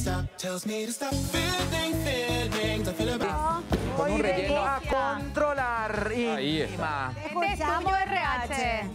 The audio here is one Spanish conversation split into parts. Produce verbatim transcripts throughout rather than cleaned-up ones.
Con un relleno a controlar. Ahí está. Este es tuyo, R H.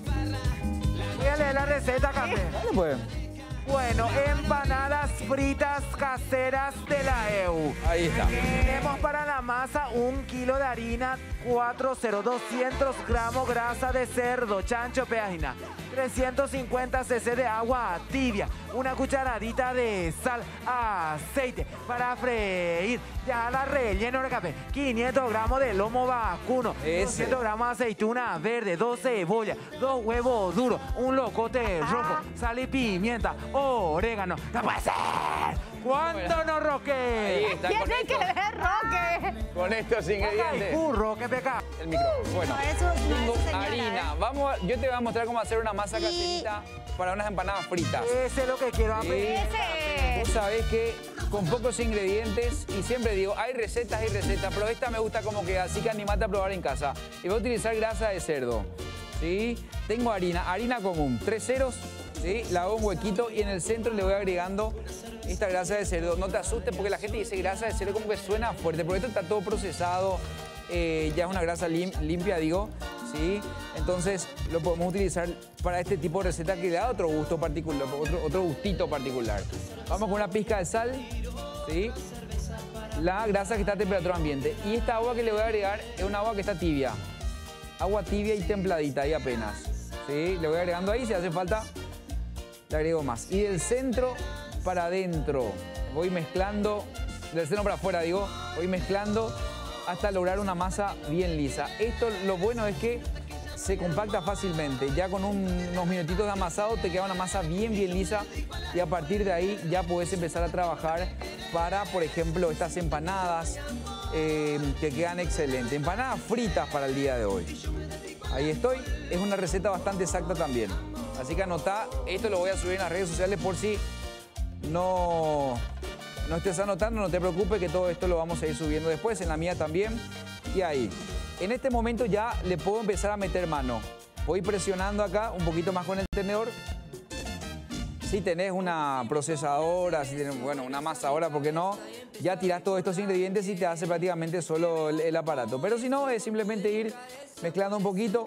Voy a leer la receta, Café. Dale, pues. Bueno, empanadas fritas caseras de la E U. Ahí está. Tenemos para la masa un kilo de harina, cuatrocientos, doscientos gramos grasa de cerdo, chancho, página, trescientos cincuenta centilitros de agua tibia, una cucharadita de sal, aceite para freír. Ya la relleno de café, quinientos gramos de lomo vacuno, Ese. doscientos gramos de aceituna verde, dos cebollas, dos huevos duros, un locote rojo, sal y pimienta, orégano. ¡No puede ser! ¿Cuánto no, Ahí Roque? está. Tiene Con, que estos, ver, Roque. con estos ingredientes. ¡Curro, qué pecado! El micrófono. Bueno, No, eso- no, tengo eso, señora, harina. ¿eh? Vamos, a- yo te voy a mostrar cómo hacer una masa caserita para unas empanadas fritas. Ese es lo que quiero Sí. aprender. Ese. Vos sabés que con pocos ingredientes, y siempre digo, hay recetas y recetas, pero esta me gusta como que así que animate a probar en casa. Y voy a utilizar grasa de cerdo, ¿sí? Tengo harina, harina común, tres ceros, ¿sí? La hago un huequito y en el centro le voy agregando esta grasa de cerdo. No te asustes porque la gente dice grasa de cerdo como que suena fuerte, porque esto está todo procesado, eh, ya es una grasa lim- limpia, digo, ¿sí? Entonces lo podemos utilizar para este tipo de receta que le da otro gusto particular, otro, otro gustito particular. Vamos con una pizca de sal, ¿sí? La grasa que está a temperatura ambiente. Y esta agua que le voy a agregar es una agua que está tibia. Agua tibia y templadita ahí apenas, ¿sí? Le voy agregando ahí, si hace falta, le agrego más. Y del centro para adentro voy mezclando, del centro para afuera digo, voy mezclando hasta lograr una masa bien lisa. Esto lo bueno es que se compacta fácilmente. Ya con un- unos minutitos de amasado te queda una masa bien, bien lisa y a partir de ahí ya puedes empezar a trabajar para, por ejemplo, estas empanadas eh, que quedan excelentes. Empanadas fritas para el día de hoy. Ahí estoy. Es una receta bastante exacta también. Así que anotá, esto lo voy a subir en las redes sociales por si no, no estés anotando, no te preocupes que todo esto lo vamos a ir subiendo después, en la mía también. Y ahí. En este momento ya le puedo empezar a meter mano. Voy presionando acá un poquito más con el tenedor. Si tenés una procesadora, si tenés, bueno, una amasadora, ¿por qué no? Ya tirás todos estos ingredientes y te hace prácticamente solo el, el aparato. Pero si no, es simplemente ir mezclando un poquito.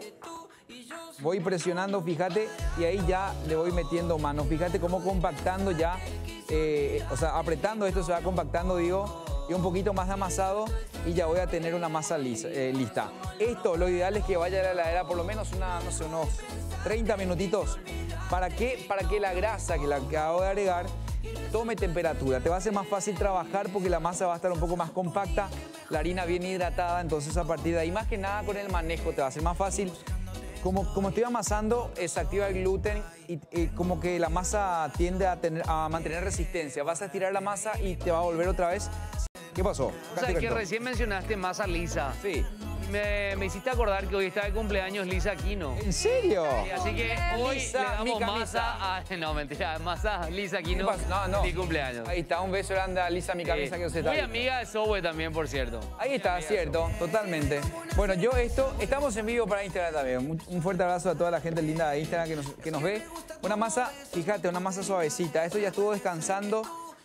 Voy presionando, fíjate, y ahí ya le voy metiendo mano. Fíjate cómo compactando ya, eh, o sea, apretando esto se va compactando, digo, y un poquito más de amasado y ya voy a tener una masa lisa, eh, lista. Esto, lo ideal es que vaya a la heladera por lo menos una, no sé, unos treinta minutitos. ¿Para qué? Para que la grasa que la que acabo de agregar tome temperatura. Te va a ser más fácil trabajar porque la masa va a estar un poco más compacta, la harina bien hidratada, entonces a partir de ahí, más que nada con el manejo, te va a ser más fácil. Como, como estoy amasando, eh, se activa el gluten y, y como que la masa tiende a, tener, a mantener resistencia. Vas a estirar la masa y te va a volver otra vez. ¿Qué pasó? O sea, que recién mencionaste masa lisa. Sí. Me, me hiciste acordar que hoy está de cumpleaños Lisa Aquino. ¿En serio? Así que hoy Lisa, le damos mi camisa. masa a... No, mentira, masa Lisa Aquino. ¿Qué pasa? No, no. Mi cumpleaños. Ahí está, un beso grande a Lisa, mi camisa, Eh, que usted está muy ahí. amiga de Zoe también, por cierto. Ahí está, cierto, totalmente. Bueno, yo esto, estamos en vivo para Instagram también. Un, un fuerte abrazo a toda la gente linda de Instagram que nos, que nos ve. Una masa, fíjate, una masa suavecita. Esto ya estuvo descansando.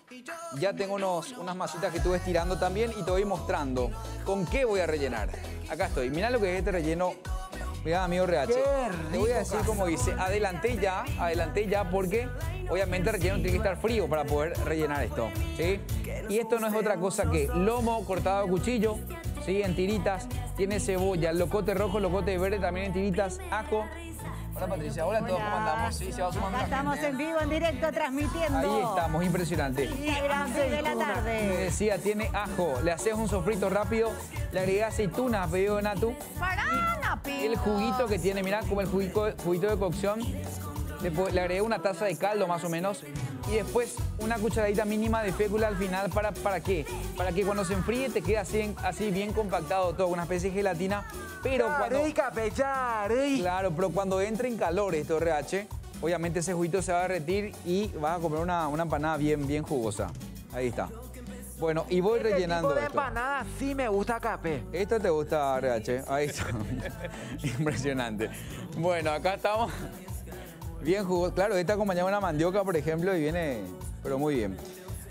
Ya tengo unos, unas masitas que estuve estirando también y te voy mostrando con qué voy a rellenar. Acá estoy. Mirá lo que es este relleno. Mirá, amigo R H. Qué Te voy a rico, decir como dice. Adelanté ya, adelanté ya porque obviamente el relleno tiene que estar frío para poder rellenar esto. ¿Sí? Y esto no es otra cosa que lomo cortado a cuchillo, ¿sí? En tiritas. Tiene cebolla, locote rojo, locote verde también en tiritas, ajo. Hola Patricia, hola a todos, ¿cómo andamos? Sí, se va sumando Acá la estamos gente. en vivo, en directo, transmitiendo. Ahí estamos, impresionante. Instagram de la Me tarde. decía, tiene ajo, le haces un sofrito rápido, le agregás aceitunas a pedido de Natu, Parana, el juguito que tiene, mirá, como el juguito, juguito de cocción, le, po- le agregué una taza de caldo más o menos y después una cucharadita mínima de fécula al final, ¿para, para qué? Para que cuando se enfríe te quede así, así bien compactado todo, una especie de gelatina, pero cuando... Yarey, café, yarey. Claro, pero cuando entre en calor esto R H, obviamente ese juguito se va a derretir y vas a comer una, una empanada bien, bien jugosa. Ahí está. Bueno, y voy Este rellenando tipo de esto. empanada sí me gusta, café. ¿Esto te gusta, R H? Ahí está. Impresionante. Bueno, acá estamos. Bien jugoso. Claro, esta acompañada de una mandioca, por ejemplo, y viene, pero muy bien.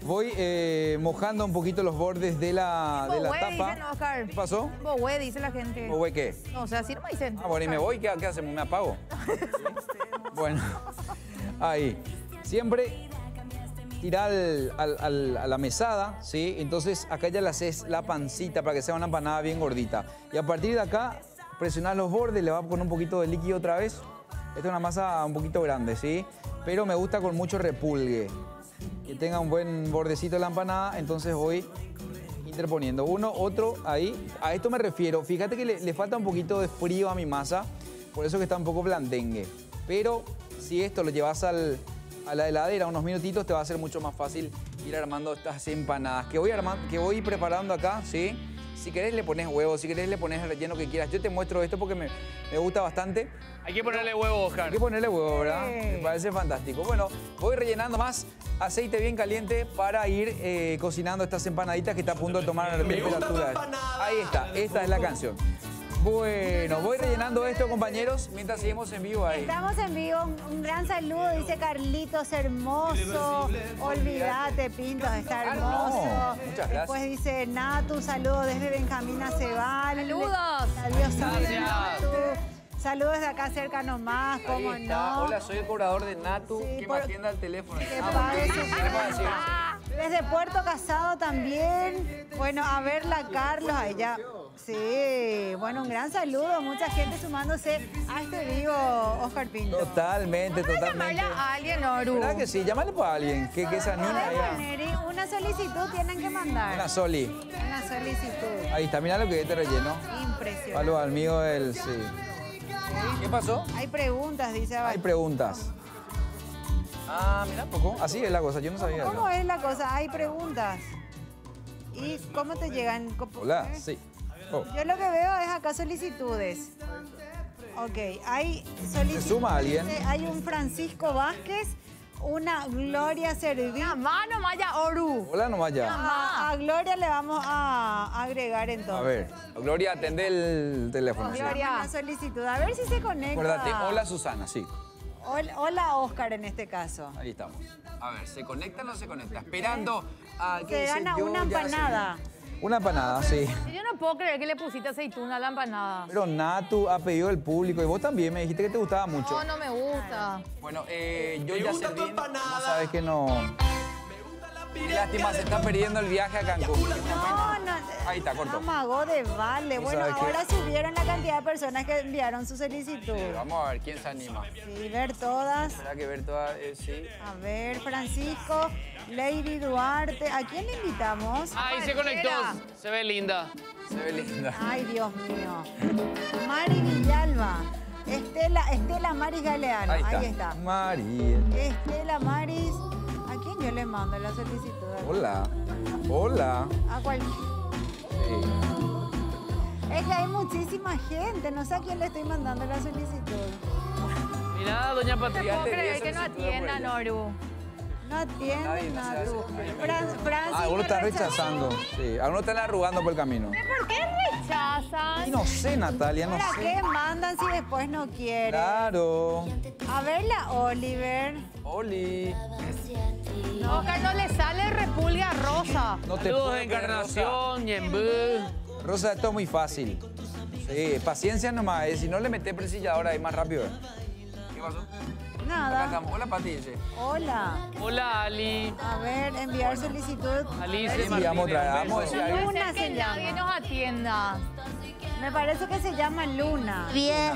Voy eh, mojando un poquito los bordes de la, de la Bohue, tapa. dicen, Oscar. ¿Qué pasó? Bohue, dice la gente. ¿Bohue qué? No, o sea, así no me dicen. Ah, bueno, y me voy, ¿qué, qué hacemos? ¿Me apago? Bueno, ahí. Siempre tirar al, al- al- a la mesada, ¿sí? Entonces acá ya le haces la pancita para que sea una empanada bien gordita. Y a partir de acá, presionar los bordes, le va a poner un poquito de líquido otra vez. Esta es una masa un poquito grande, ¿sí? Pero me gusta con mucho repulgue. Que tenga un buen bordecito la empanada, entonces voy interponiendo uno, otro, ahí. A esto me refiero. Fíjate que le, le falta un poquito de frío a mi masa, por eso que está un poco blandengue. Pero si esto lo llevas al, a la heladera unos minutitos, te va a ser mucho más fácil ir armando estas empanadas. Que voy, armando, que voy preparando acá, ¿sí? Si querés le pones huevo, si querés le pones el relleno que quieras. Yo te muestro esto porque me, me gusta bastante. Hay que ponerle huevo, Oscar. Hay que ponerle huevo, ¿verdad? Sí. Me parece fantástico. Bueno, voy rellenando más aceite bien caliente para ir eh, cocinando estas empanaditas que está a punto de tomar temperatura. Ahí está, esta es la canción. Bueno, voy rellenando esto, compañeros, mientras seguimos en vivo ahí. Estamos en vivo, un, un gran saludo, dice Carlitos, hermoso. Olvídate, Pintos, está Ah, hermoso. no. Muchas gracias. Después dice Natu, saludo desde Benjamín Acebal. Saludos. Adiós, Gracias. Natu. Saludos desde acá cerca nomás, cómo Ahí está. no. Hola, soy el cobrador de Natu, Sí, que por- me atienda al teléfono. Que Ah, pague bueno, su- ¿qué le puedo decir? Desde Puerto Casado también. Bueno, a verla, Carlos, a ella. Sí, bueno, un gran saludo. Mucha gente sumándose a este vivo, Oscar Pinto. Totalmente, totalmente. Llamarle a alguien, Oru. ¿Verdad que sí? Llámale para alguien, que, que se anime ahí a- Neri, una solicitud tienen que mandar. Una Soli. Una solicitud. Ahí está, mira lo que es este relleno. Impresionante. Palo al mío, el sí. ¿Qué pasó? Hay preguntas, dice Hay Abad. preguntas. Ah, mira, poco. Así es la cosa, yo no sabía. ¿Cómo es la cosa? Hay preguntas. ¿Y cómo te llegan? ¿Cómo- Hola, eh? sí. Oh. Yo lo que veo es acá solicitudes. Ok, hay solicitudes. ¿Se suma alguien? Hay un Francisco Vázquez, una Gloria Servín. Mano, Maya, Oru. Hola nomás ya. A, a Gloria le vamos a agregar entonces. A ver, Gloria, atende el teléfono. sí. Gloria. Una solicitud. A ver si se conecta. Acuérdate, hola Susana, sí. Hol- Hola Oscar en este caso. Ahí estamos. A ver, ¿se conecta o no se conecta? Esperando a que Se gana una empanada. Una empanada, sí. Yo no puedo creer que le pusiste aceituna a la empanada. Pero Natu ha pedido el público y vos también me dijiste que te gustaba mucho. No, no me gusta. Bueno, eh, yo ya serví. No sabes que no. Qué lástima, se está perdiendo el viaje a Cancún. No, no. Ahí está, corto. Amagó de vale. ¿Tú Bueno, sabes qué? ahora subieron la cantidad de personas que enviaron su solicitud. Eh, vamos a ver quién se anima. Sí, ver todas. Habrá que ver todas, eh, sí. A ver, Francisco, Lady Duarte. ¿A quién le invitamos? Ahí se conectó. Se ve linda. Se ve linda. Ay, Dios mío. Mari Villalba. Estela, Estela Maris Galeano. Ahí está. Ahí está. María. Estela Maris. ¿A quién yo le mando la solicitud? Hola. Hola. A cual... Sí. Es que hay muchísima gente. No sé a quién le estoy mandando la solicitud. Mirá, doña No Patricia. puedo te creer di que no solicitud por atiendan, ella. Oru. No Nadie, atienden no se nada. hace. Fran- Francis Ah, algunos me están rechazó. rechazando. Sí, algunos están arrugando por el camino. ¿Por qué rechazan? Y no sé, Natalia, no ¿Para sé. qué mandan si después no quieren? Claro. A ver la Oliver. Oli. Oscar, no le sale repulga rosa. No te Saludos puedo de creer, Encarnación, Ñembú. Rosa. Rosa, esto es muy fácil. Sí, paciencia nomás. eh. Si no le metes presilladora ahí más rápido. eh. ¿Qué pasó? Acá Nada. estamos. Hola, Pati, dice. Hola. Hola, Ali. A ver, enviar solicitud. Alice Enviamos otra vez. Martínez, Vamos a un decir beso. algo. Puede Luna ser que se nadie llama. nos atienda. Me parece que se llama Luna. Bien.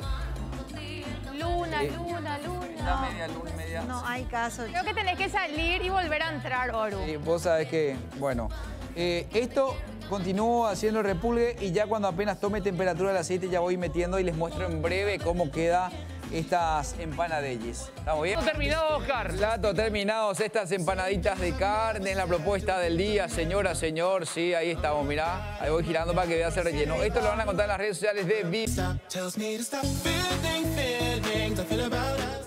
Luna, Sí. luna, La luna. media, luna y media. No hay caso. Creo que tenés que salir y volver a entrar, Oru. Sí, vos sabés que, bueno, eh, esto continúo haciendo repulgue y ya cuando apenas tome temperatura el aceite ya voy metiendo y les muestro en breve cómo queda estas empanadillas. ¿Estamos bien? Plato terminado, Oscar. Plato terminados, estas empanaditas de carne, es la propuesta del día, señora, señor, sí, ahí estamos, mirá, ahí voy girando para que veas el relleno. Esto lo van a contar en las redes sociales de Viva. Tells me to stop feeling feelings I feel about us.